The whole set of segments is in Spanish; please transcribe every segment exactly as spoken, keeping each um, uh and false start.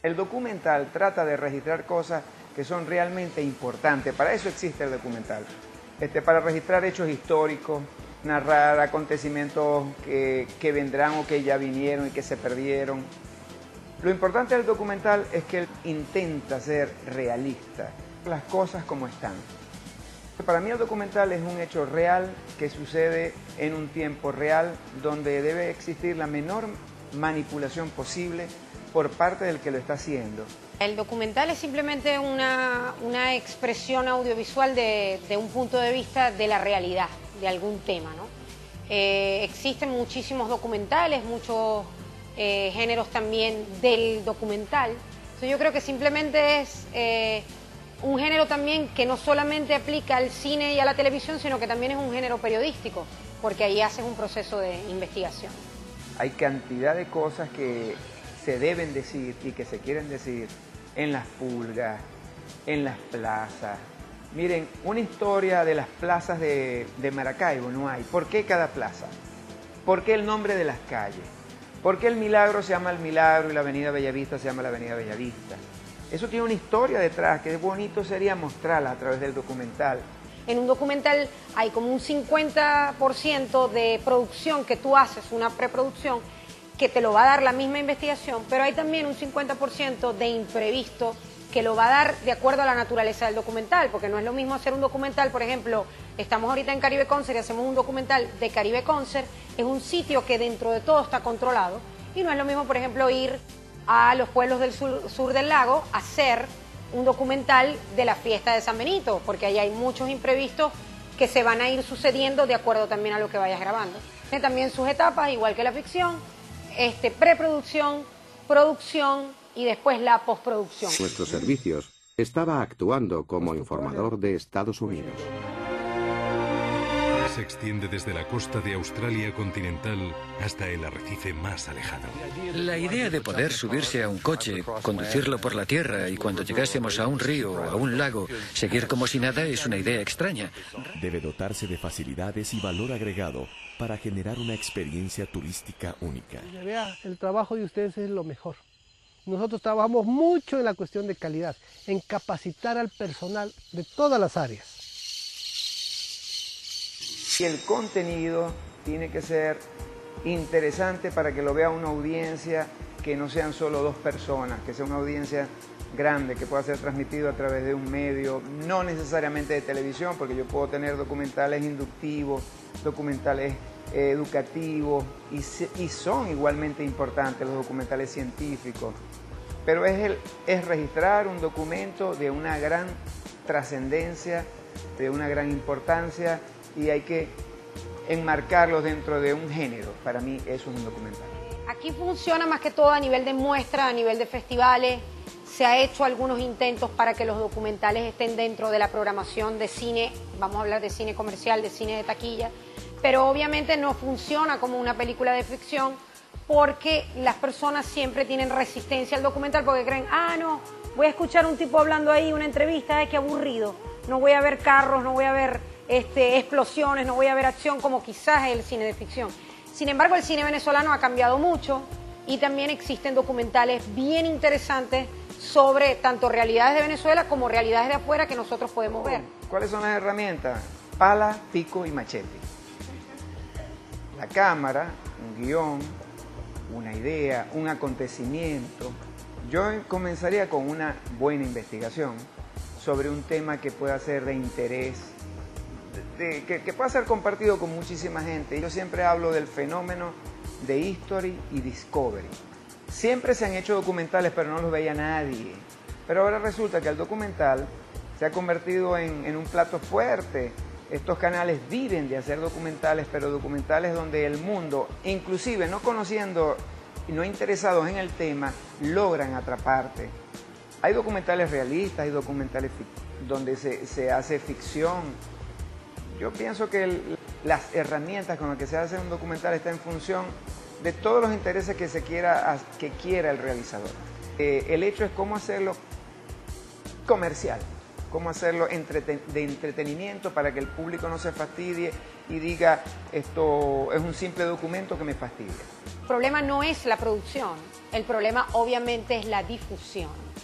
El documental trata de registrar cosas que son realmente importantes. Para eso existe el documental. Este, para registrar hechos históricos, narrar acontecimientos que, que vendrán o que ya vinieron y que se perdieron. Lo importante del documental es que él intenta ser realista, las cosas como están. Para mí el documental es un hecho real que sucede en un tiempo real donde debe existir la menor manipulación posible por parte del que lo está haciendo. El documental es simplemente una, una expresión audiovisual de, de un punto de vista de la realidad, de algún tema, ¿no? Eh, existen muchísimos documentales, muchos eh, géneros también del documental. Entonces yo creo que simplemente es eh, un género también que no solamente aplica al cine y a la televisión, sino que también es un género periodístico, porque ahí haces un proceso de investigación. Hay cantidad de cosas que se deben decir y que se quieren decir en las pulgas, en las plazas. Miren, una historia de las plazas de, de Maracaibo no hay. ¿Por qué cada plaza? ¿Por qué el nombre de las calles? ¿Por qué el Milagro se llama El Milagro y la avenida Bellavista se llama la avenida Bellavista? Eso tiene una historia detrás que bonito sería mostrarla a través del documental. En un documental hay como un cincuenta por ciento de producción que tú haces, una preproducción, que te lo va a dar la misma investigación, pero hay también un cincuenta por ciento de imprevisto que lo va a dar de acuerdo a la naturaleza del documental, porque no es lo mismo hacer un documental, por ejemplo, estamos ahorita en Caribe Concert y hacemos un documental de Caribe Concert, es un sitio que dentro de todo está controlado, y no es lo mismo, por ejemplo, ir a los pueblos del sur, sur del lago a hacer un documental de la fiesta de San Benito, porque ahí hay muchos imprevistos que se van a ir sucediendo de acuerdo también a lo que vayas grabando. Tiene también sus etapas, igual que la ficción, este, preproducción, producción y después la postproducción. Nuestros servicios estaba actuando como informador de Estados Unidos. Se extiende desde la costa de Australia continental hasta el arrecife más alejado. La idea de poder subirse a un coche, conducirlo por la tierra y cuando llegásemos a un río o a un lago, seguir como si nada es una idea extraña. Debe dotarse de facilidades y valor agregado para generar una experiencia turística única. Vea, el trabajo de ustedes es lo mejor. Nosotros trabajamos mucho en la cuestión de calidad, en capacitar al personal de todas las áreas. Y el contenido tiene que ser interesante para que lo vea una audiencia que no sean solo dos personas, que sea una audiencia grande, que pueda ser transmitido a través de un medio, no necesariamente de televisión, porque yo puedo tener documentales inductivos, documentales eh, educativos, y, y son igualmente importantes los documentales científicos, pero es, el, es registrar un documento de una gran trascendencia, de una gran importancia, y hay que enmarcarlos dentro de un género. Para mí eso es un documental. Aquí funciona más que todo a nivel de muestras, a nivel de festivales. Se ha hecho algunos intentos para que los documentales estén dentro de la programación de cine, vamos a hablar de cine comercial, de cine de taquilla, pero obviamente no funciona como una película de ficción porque las personas siempre tienen resistencia al documental porque creen, ah, no, voy a escuchar a un tipo hablando ahí, una entrevista, ay, qué aburrido, no voy a ver carros, no voy a ver este, explosiones, no voy a ver acción como quizás es el cine de ficción. Sin embargo, el cine venezolano ha cambiado mucho y también existen documentales bien interesantes sobre tanto realidades de Venezuela como realidades de afuera que nosotros podemos ver. ¿Cuáles son las herramientas? Pala, pico y machete. La cámara, un guión, una idea, un acontecimiento. Yo comenzaría con una buena investigación sobre un tema que pueda ser de interés, de, que, que pueda ser compartido con muchísima gente. Yo siempre hablo del fenómeno de History y Discovery. Siempre se han hecho documentales, pero no los veía nadie. Pero ahora resulta que el documental se ha convertido en, en un plato fuerte. Estos canales viven de hacer documentales, pero documentales donde el mundo, inclusive no conociendo y no interesados en el tema, logran atraparte. Hay documentales realistas, hay documentales donde se, se hace ficción. Yo pienso que el, las herramientas con las que se hace un documental están en función de todos los intereses que, se quiera, que quiera el realizador. Eh, el hecho es cómo hacerlo comercial. cómo hacerlo entreten- de entretenimiento para que el público no se fastidie y diga, esto es un simple documento que me fastidia. El problema no es la producción, el problema obviamente es la difusión.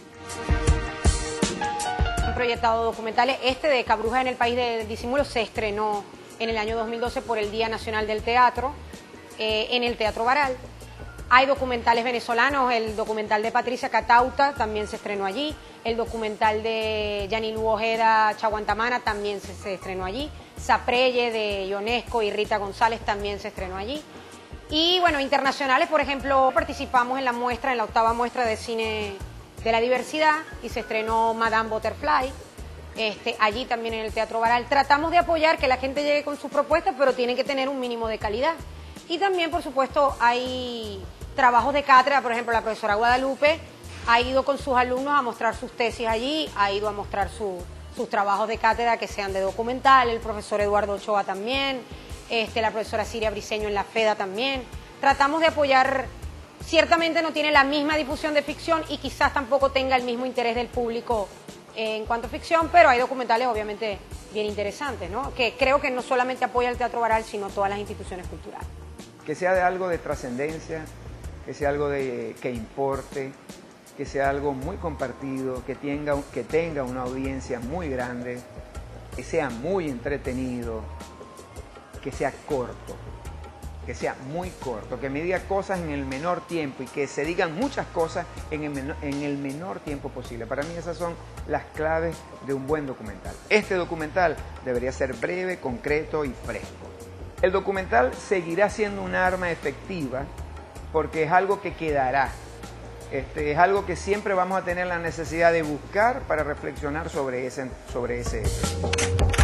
Han proyectado documentales, este de Cabrujas en el País del Disimulo se estrenó en el año dos mil doce por el Día Nacional del Teatro, eh, en el Teatro Baral. Hay documentales venezolanos, el documental de Patricia Catauta también se estrenó allí, el documental de Yanilu Ojeda Chaguantamana también se, se estrenó allí, Saprelle de Ionesco y Rita González también se estrenó allí. Y bueno, internacionales, por ejemplo, participamos en la muestra, en la octava muestra de cine de la diversidad y se estrenó Madame Butterfly, este, allí también en el Teatro Baral. Tratamos de apoyar que la gente llegue con sus propuestas, pero tiene que tener un mínimo de calidad. Y también, por supuesto, hay trabajos de cátedra, por ejemplo, la profesora Guadalupe ha ido con sus alumnos a mostrar sus tesis allí, ha ido a mostrar su, sus trabajos de cátedra que sean de documental, el profesor Eduardo Ochoa también, este, la profesora Siria Briceño en la FEDA también. Tratamos de apoyar, ciertamente no tiene la misma difusión de ficción y quizás tampoco tenga el mismo interés del público en cuanto a ficción, pero hay documentales obviamente bien interesantes, ¿no? Que creo que no solamente apoya el Teatro Baral, sino todas las instituciones culturales. Que sea de algo de trascendencia, que sea algo de, que importe, que sea algo muy compartido, que tenga, que tenga una audiencia muy grande, que sea muy entretenido, que sea corto, que sea muy corto, que me diga cosas en el menor tiempo y que se digan muchas cosas en el, menor, en el menor tiempo posible. Para mí esas son las claves de un buen documental. Este documental debería ser breve, concreto y fresco. El documental seguirá siendo un arma efectiva porque es algo que quedará. Este, es algo que siempre vamos a tener la necesidad de buscar para reflexionar sobre ese, sobre ese hecho.